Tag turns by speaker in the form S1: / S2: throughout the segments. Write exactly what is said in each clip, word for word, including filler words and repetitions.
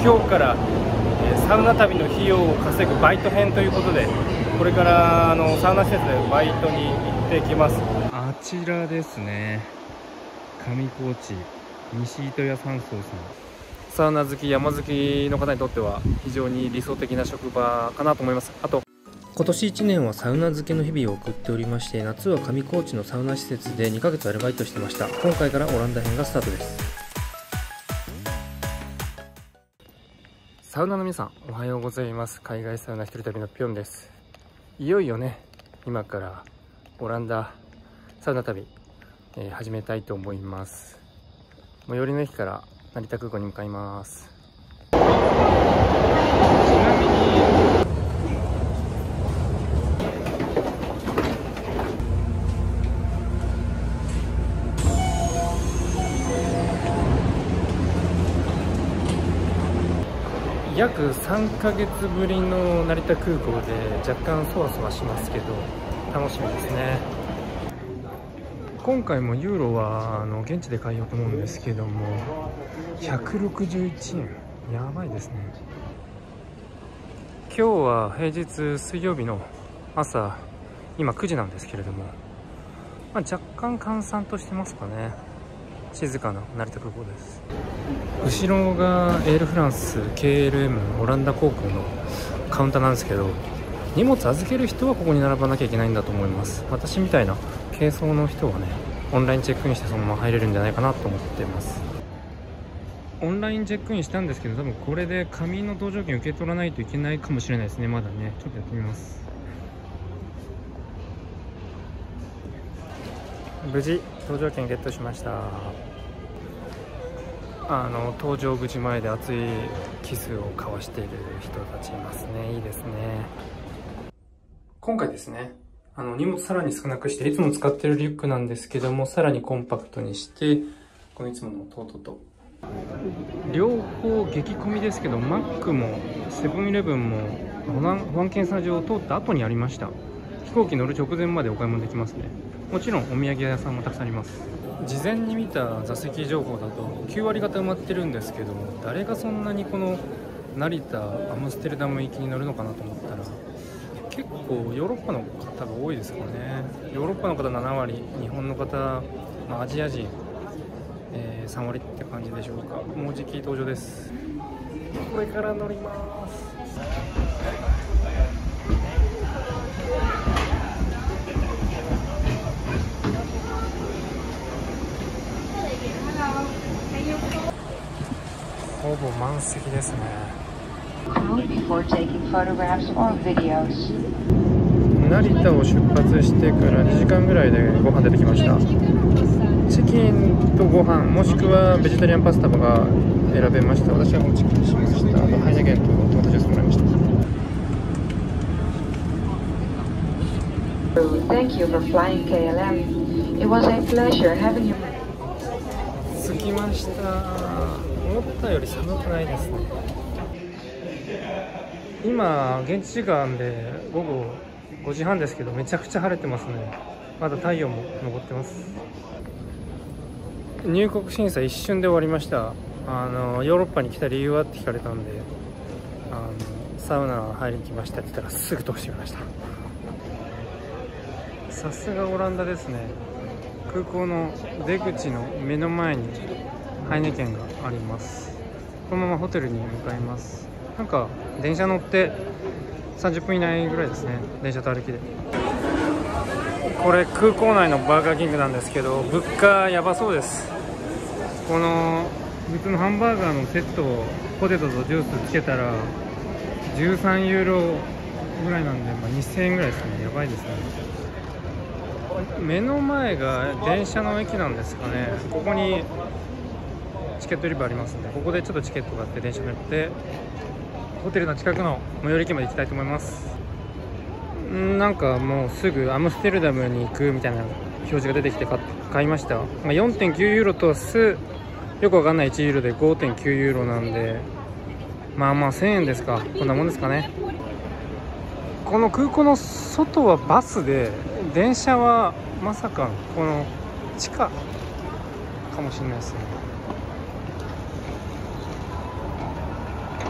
S1: 今日から、えー、サウナ旅の費用を稼ぐバイト編ということで、これからあのサウナ施設でバイトに行ってきます。あちらですね、上高地西糸屋山荘さん。サウナ好き、山好きの方にとっては非常に理想的な職場かなと思います。あと今年いちねんはサウナ漬けの日々を送っておりまして、夏は上高地のサウナ施設でにかげつアルバイトしてました。今回からオランダ編がスタートです。サウナの皆さん、おはようございます。海外サウナ一人旅のぴょんです。いよいよね、今からオランダサウナ旅、えー、始めたいと思います。最寄りの駅から成田空港に向かいます。ちなみに約さんかげつぶりの成田空港で若干そわそわしますけど楽しみですね。今回もユーロはあの現地で買いようと思うんですけどもひゃくろくじゅういちえん、やばいですね。今日は平日水曜日の朝、今くじなんですけれども、まあ、若干閑散としてますかね。静かな成田空港です。後ろがエールフランス ケーエルエム オランダ航空のカウンターなんですけど、荷物預ける人はここに並ばなきゃいけないんだと思います。私みたいな軽装の人はね、オンラインチェックインしてそのまま入れるんじゃないかなと思っています。オンラインチェックインしたんですけど、多分これで紙の搭乗券受け取らないといけないかもしれないですね。まだね、ちょっとやってみます。無事搭乗券ゲットしました。あの搭乗口前で熱いキスを交わしている人たちいますね。いいですね。今回ですね、あの荷物さらに少なくして、いつも使ってるリュックなんですけども、さらにコンパクトにして、このいつもの弟と両方激混みですけど、マックもセブンイレブンも保安保安検査場を通った後にありました。飛行機乗る直前までお買い物できますね。もちろんお土産屋さんもたくさんあります。事前に見た座席情報だときゅうわり方埋まってるんですけども、誰がそんなにこの成田アムステルダム行きに乗るのかなと思ったら、結構ヨーロッパの方が多いですかね。ヨーロッパの方ななわり、日本の方、まあ、アジア人、えー、さんわりって感じでしょうか。もうじき登場です。これから乗ります。ほぼ満席ですね。成田を出発してからにじかんぐらいでご飯出てきました。チキンとご飯、もしくはベジタリアンパスタが選べました。私はもうチキンにしました。あとハイネゲンとトマトジュースもらいました。
S2: Thank you for flying ケーエルエム. It was a pleasure having you.
S1: 着きました。思ったより寒くないですね。今現地時間でごごごじはんですけど、めちゃくちゃ晴れてますね。まだ太陽も昇ってます。入国審査一瞬で終わりました。あのヨーロッパに来た理由はって聞かれたんで、あのサウナ入りに来ましたって言ったらすぐ通してみました。さすがオランダですね。空港の出口の目の前にハイネケンがあります。このままホテルに向かいます。なんか電車乗ってさんじゅっぷん以内ぐらいですね。電車と歩きで。これ空港内のバーガーキングなんですけど、物価やばそうです。この普通のハンバーガーのセットをポテトとジュースつけたらじゅうさんユーロぐらいなんで、まあ、にせんえんぐらいですね。やばいですね。目の前が電車の駅なんですかね。ここにチケット売り場ありますので、ここでちょっとチケットがあって電車に乗ってホテルの近くの最寄り駅まで行きたいと思います。んなんかもうすぐアムステルダムに行くみたいな表示が出てきて買いました。 よんてんきゅう ユーロとすよくわかんないいちユーロで ごてんきゅう ユーロなんで、まあまあせんえんですか。こんなもんですかね。この空港の外はバスで、電車はまさかこの地下かもしれないですね。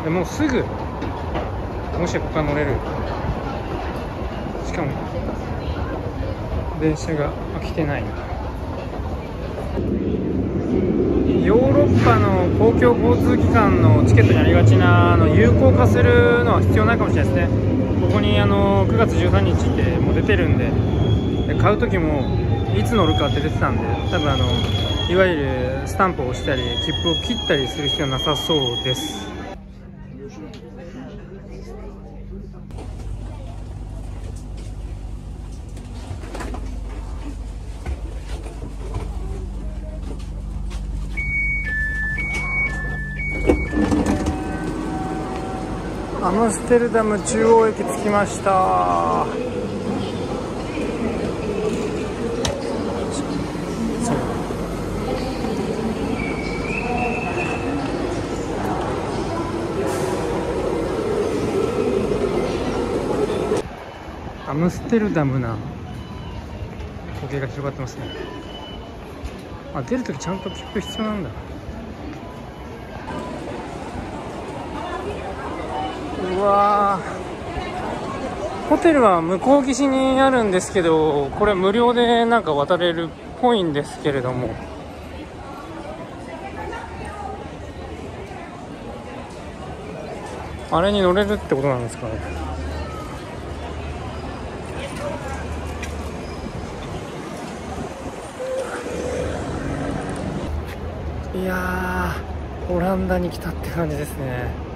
S1: でもうすぐもしここから乗れる。しかも電車が来てない。ヨーロッパの公共交通機関のチケットにありがちなあの有効化するのは必要ないかもしれないですね。ここにあのくがつじゅうさんにちってもう出てるんで、で買う時もいつ乗るかって出てたんで、多分あのいわゆるスタンプを押したり切符を切ったりする必要なさそうです。アムステルダム中央駅着きました。アムステルダムな光景が広がってますね。あ、出るときちゃんと切符必要なんだ。うわー、ホテルは向こう岸にあるんですけど、これ無料でなんか渡れるっぽいんですけれども、あれに乗れるってことなんですかね。いやー、オランダに来たって感じですね。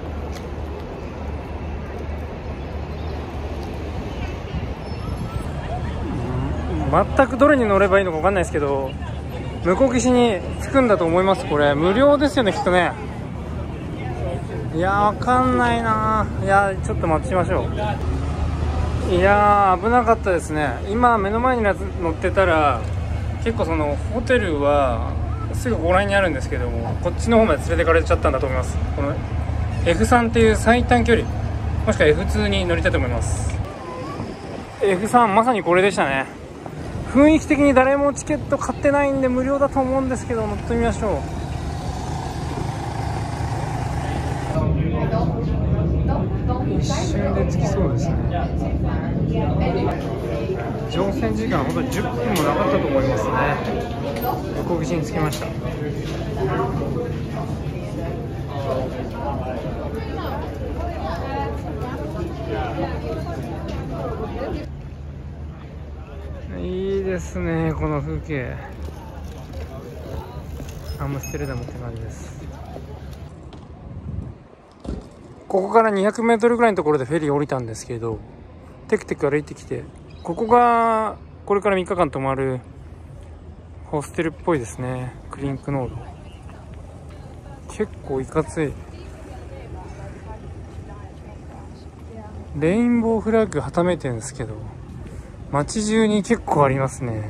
S1: 全くどれに乗ればいいのか分かんないですけど、向こう岸に着くんだと思います。これ無料ですよね、きっとね。いやー、分かんないな。いやー、ちょっと待ちましょう。いやー、危なかったですね。今目の前に乗ってたら結構そのホテルはすぐここら辺にあるんですけども、こっちの方まで連れてかれちゃったんだと思います。この エフスリー っていう最短距離、もしくは エフツー に乗りたいと思います。 エフスリー まさにこれでしたね。雰囲気的に誰もチケット買ってないんで無料だと思うんですけど、乗ってみましょう。一瞬で着きそうですね。乗船時間本当にじゅっぷんもなかったと思いますね。向こう岸に着きました。いいですね、この風景。アムステルダムって感じです。ここからにひゃくメートルぐらいのところでフェリー降りたんですけど、テクテク歩いてきて、ここがこれからみっかかん泊まるホステルっぽいですね。クリンクノード、結構いかつい。レインボーフラッグはためてるんですけど、街中に結構ありますね。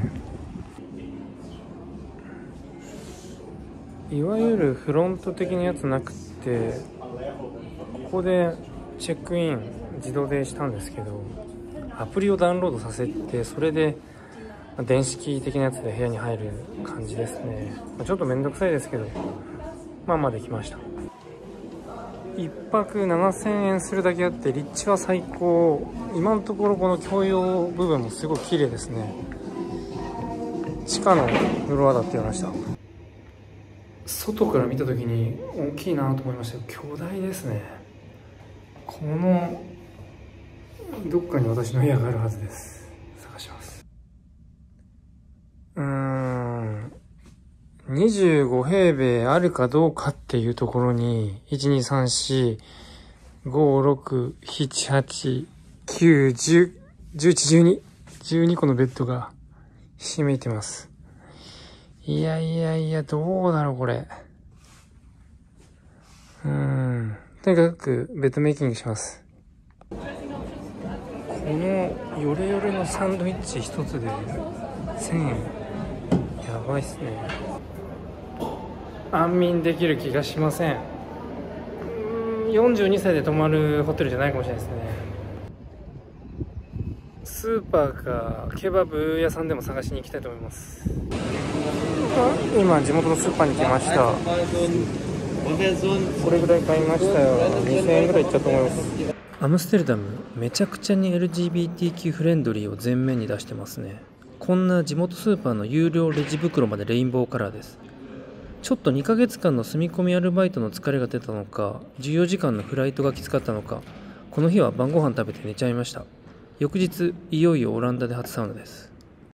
S1: いわゆるフロント的なやつなくて、ここでチェックイン自動でしたんですけど、アプリをダウンロードさせて、それで電子キー的なやつで部屋に入る感じですね。ちょっとめんどくさいですけど、まあまあできました。いっぱくななせんえんするだけあって、立地は最高。今のところこの共用部分もすごい綺麗ですね。地下のフロアだって言いました。外から見た時に大きいなと思いましたよ。巨大ですね。このどっかに私の部屋があるはずです。探します。うーんにじゅうごへいべいあるかどうかっていうところに、いち、に、さん、し、ご、ろく、なな、はち、きゅう、じゅう、じゅういち、じゅうに、じゅうにこのベッドがひしめいてます。いやいやいや、どうだろうこれ。うーんとにかくベッドメイキングします。このヨレヨレのサンドイッチ一つでせんえん、やばいっすね。安眠できる気がしません。うーんよんじゅうにさいで泊まるホテルじゃないかもしれないですね。スーパーかケバブ屋さんでも探しに行きたいと思います。今地元のスーパーに来ました。 これぐらい買いましたよ。にせんえんぐらいいっちゃうと思います。アムステルダム、めちゃくちゃに エルジービーティーキュー フレンドリーを前面に出してますね。こんな地元スーパーの有料レジ袋までレインボーカラーです。ちょっとにかげつかんの住み込みアルバイトの疲れが出たのか、じゅうよじかんのフライトがきつかったのか、この日は晩ご飯食べて寝ちゃいました。翌日、いよいよオランダで初サウナです。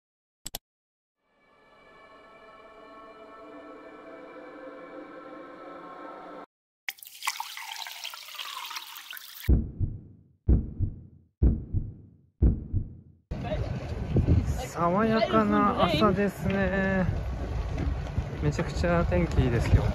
S1: 爽やかな朝ですね。めちゃくちゃ天気いいですよ。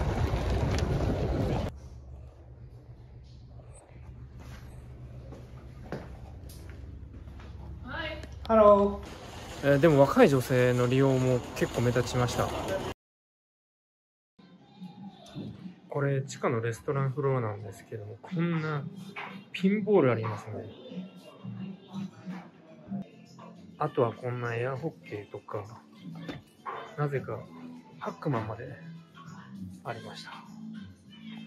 S1: ハロー。えー、でも若い女性の利用も結構目立ちました。これ地下のレストランフロアなんですけども、こんなピンボールありますね。あとはこんなエアホッケーとか、なぜかパックマンまでありました。